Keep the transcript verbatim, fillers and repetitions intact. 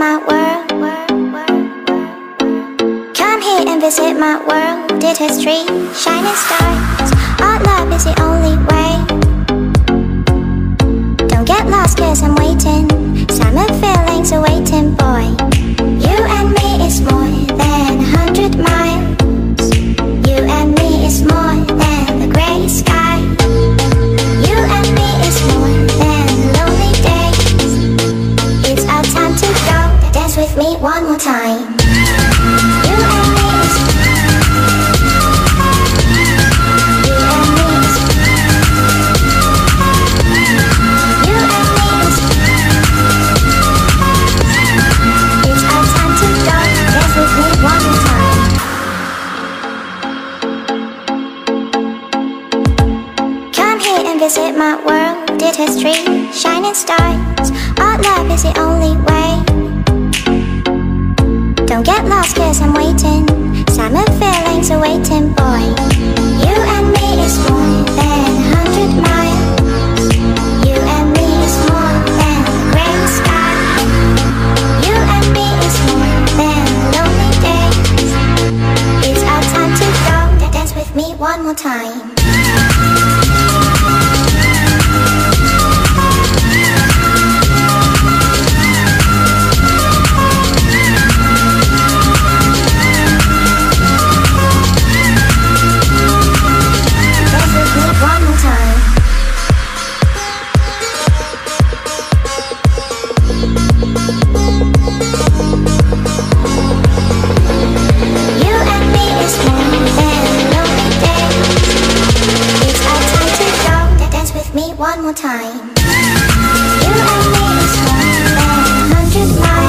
my world. Come here and visit my world. It has three shining stars. Our love is the only way. Don't get lost cause I'm waiting. Summer feelings are waiting, boy. You and me is more than a hundred miles. You and me is more than the grey sky. You and me is more than lonely days. It's our time to go. Dance with me one more time. You and me is You and me is You and me is It's our time to go. Dance with me one more time. Come here and visit my world. It has three shining stars. Our love is the only way. Don't get lost cause I'm waiting. Summer feelings are waiting, boy. You and me is more than a hundred miles. You and me is more than the grey sky. You and me is more than lonely days. It's our time to go. Dance with me one more time. One more time. You and me is more than lonely days. It's our time to go. Dance with me one more time. You and me is more than a hundred miles.